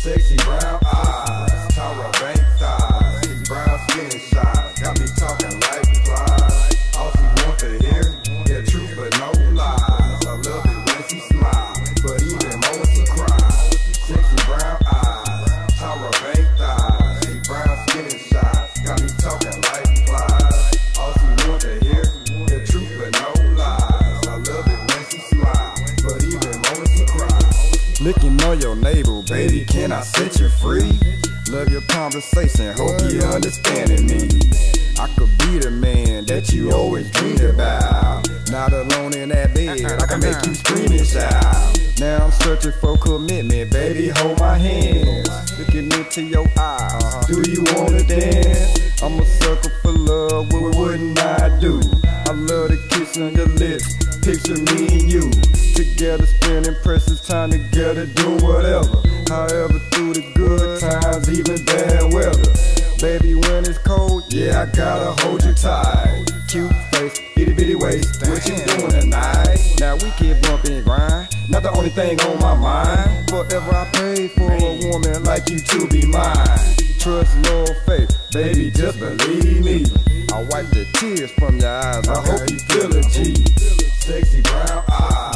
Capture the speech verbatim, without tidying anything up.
Sexy brown eyes, Tyra Banks thighs, these brown skin shots got me talking like flies. All she want to hear, the truth but no lies. I love it when she smiles, but even more when she cries. Sexy brown eyes, Tyra Banks thighs, these brown skin shots got me talking like flies. All she want to hear, the truth but no lies. I love it when she smiles, but even more when she cries. Looking on your navel, baby, can I set you free? Love your conversation, hope you understanding me. I could be the man that you always dreamed about. Not alone in that bed, I can make you scream and shout. Now I'm searching for commitment, baby, hold my hands. Looking into your eyes, do you wanna dance? I'm a sucker for love, what wouldn't I do? I love the kiss on your lips, picture me and you together, spending precious time together, do whatever. However, through the good times, even bad weather. Baby, when it's cold, yeah, I gotta hold you tight. Cute face, itty bitty waist, what you doing tonight? Now we can bump and grind, not the only thing on my mind. Forever I pray for a woman like you to be mine. Trust, love, faith, baby, just believe me. I wipe the tears from your eyes, I hope you feel a G. Sexy brown eyes.